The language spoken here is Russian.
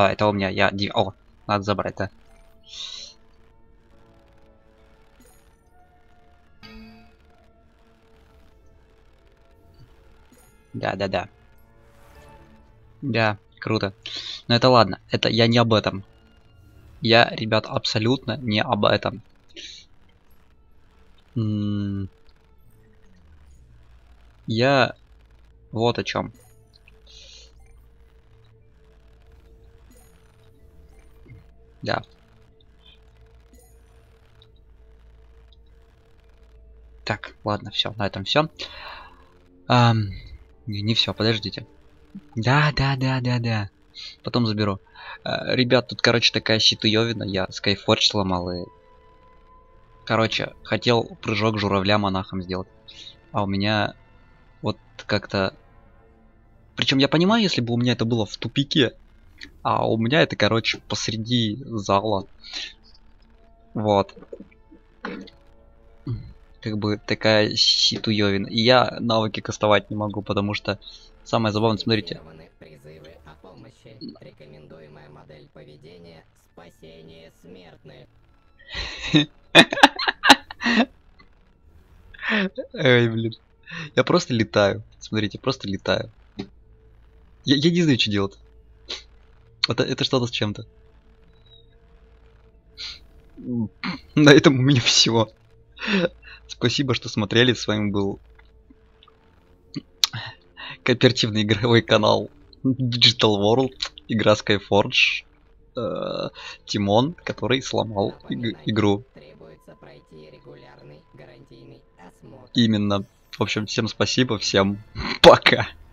А, это у меня, О, надо забрать, да. Да. Да, круто. Но это ладно, это я не об этом. Я, ребят, абсолютно не об этом. Я вот о чем. Да. Так, ладно, все, на этом все. Не все, подождите. Да. Потом заберу. Ребят, тут, короче, такая щитуёвина. Я Skyforge сломал и... Короче, хотел прыжок журавля монахом сделать. А у меня вот как-то... Причем я понимаю, если бы у меня это было в тупике. А у меня это, короче, посреди зала. Вот. Как бы такая щитуёвина. И я навыки кастовать не могу, потому что... Самое забавное, смотрите. Призывы о помощи. Рекомендуемая модель поведения — спасение смертных. Эй, блин. Я просто летаю. Смотрите, просто летаю. Я не знаю, что делать. Это что-то с чем-то. На этом у меня все. Спасибо, что смотрели. С вами был кооперативный игровой канал Digital World, игра Skyforge, Тимон, который сломал игру. Требуется пройти регулярный гарантийный осмотр. Именно. В общем, всем спасибо, всем пока.